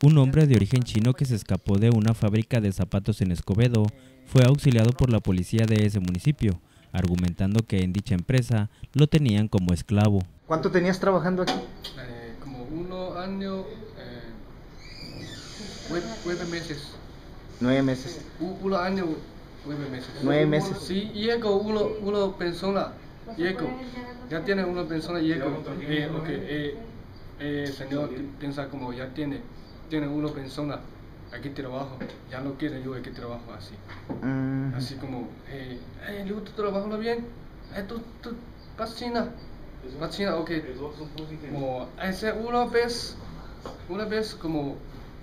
Un hombre de origen chino que se escapó de una fábrica de zapatos en Escobedo fue auxiliado por la policía de ese municipio, argumentando que en dicha empresa lo tenían como esclavo. ¿Cuánto tenías trabajando aquí? Como 1 año, 9 meses. 9 meses. 1 año, 9 meses. 9 meses. Sí, llegó una persona, ya tiene una persona, señor piensa como ya tiene una persona aquí trabajo, ya no quiere yo que trabajo así. Así como, yo trabajo bien, tú vacina, ok. Como ese una vez como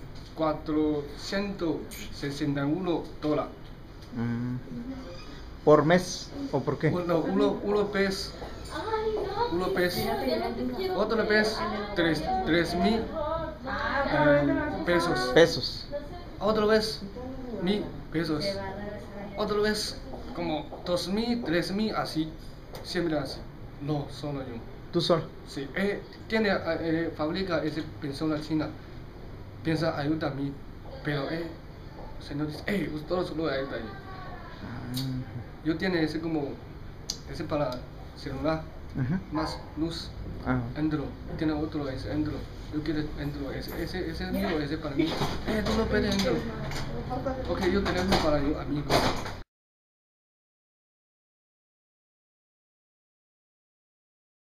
$461. ¿Por mes o por qué? Uno vez, otra vez 3,000 pesos. Otra vez 1,000 pesos. Otra vez como 2,000, 3,000, así, siempre así. No, solo yo. ¿Tú solo? Sí, tiene fábrica esa persona china, piensa ayudar a mí, pero señor dice, usted solo ayuda ahí. Yo tiene ese para celular, más luz, Android, tiene otro ese Android. Yo quiero Android, ese mío, ese para mí. Tú no puedes Android. Ok, yo tengo para yo amigo.